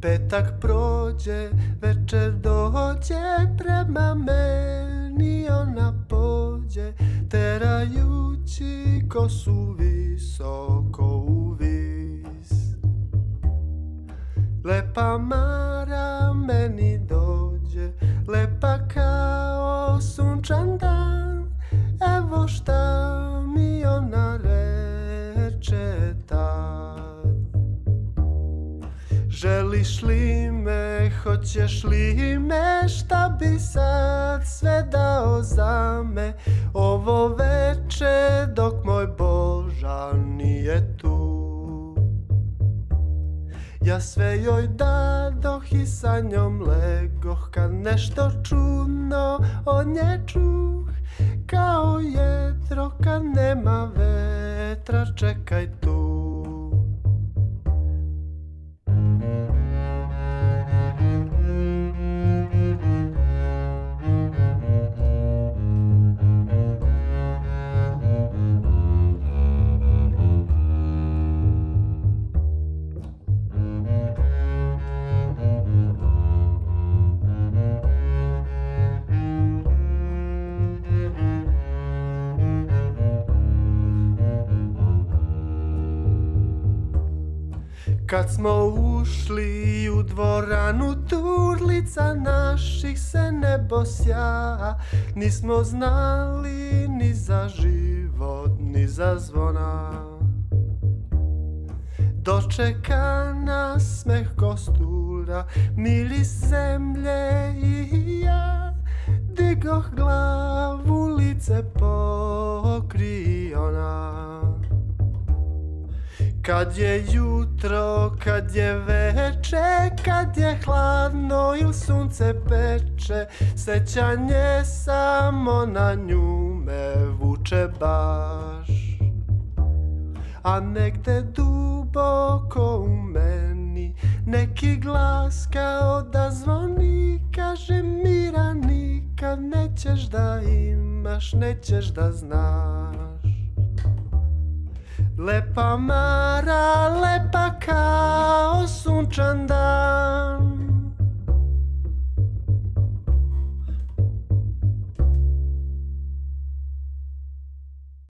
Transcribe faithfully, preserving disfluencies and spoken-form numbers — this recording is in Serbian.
Petak prođe, večer dođe, prema meni ona pođe, terajući kosu visoko u vis. Lepa Mara meni dođe, lepa kao sunčan dan, evo šta mi ona reče tad. Želiš li me, hoćeš li me, šta bi sad sve dao za me, ovo veče dok moj Boža nije tu. Ja sve joj dadoh i sa njom legoh, kad nešto čudno od nje čuh, kao jetro kad nema vetra, čekaj tu. Kad smo ušli u dvoranu, turlica naših se nebo sja, nismo znali ni za život, ni za zvona. Dočeka nas smeh kostura, miris zemlje i ja, digoh glavu, lice pokri ona. Kad je jutro, kad je veče, kad je hladno ili sunce peče, sećanje samo na nju me vuče baš. A negde duboko u meni neki glas kao da zvoni, kaže Mira, nikad nećeš da imaš, nećeš da znaš. Lepa Mara, lepa kao sunčan dan,